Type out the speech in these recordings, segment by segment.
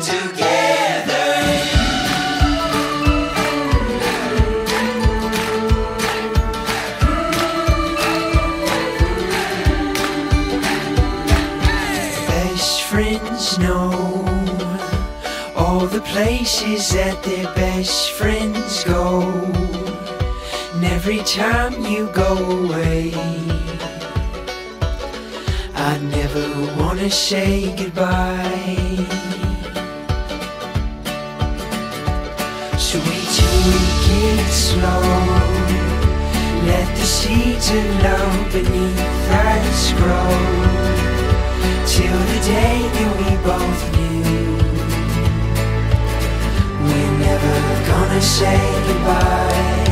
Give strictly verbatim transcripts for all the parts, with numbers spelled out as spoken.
together. Best friends know all the places that their best friends go. And every time you go away, I never wanna say goodbye. So we take it slow, let the seeds of love beneath us grow, till the day that we both knew we're never gonna say goodbye.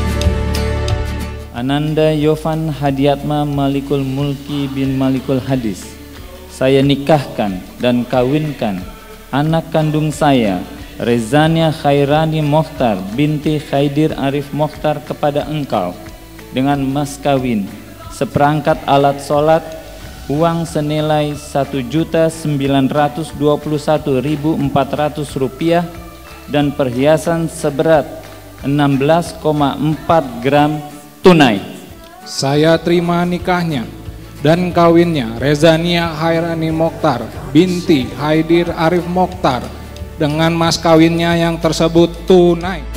Ananda Yovan Hadiatma Malikul Mulki bin Malikul Hadis. Saya nikahkan dan kawinkan anak kandung saya, Rezania Khairani Mokhtar binti Khaidir Arif Mokhtar, kepada engkau dengan mas kawin, seperangkat alat sholat, uang senilai satu juta sembilan ratus dua puluh satu ribu empat ratus rupiah, dan perhiasan seberat enam belas koma empat gram tunai. Saya terima nikahnya dan kawinnya Rezania Khairani Mokhtar binti Khaidir Arif Mokhtar dengan mas kawinnya yang tersebut tunai.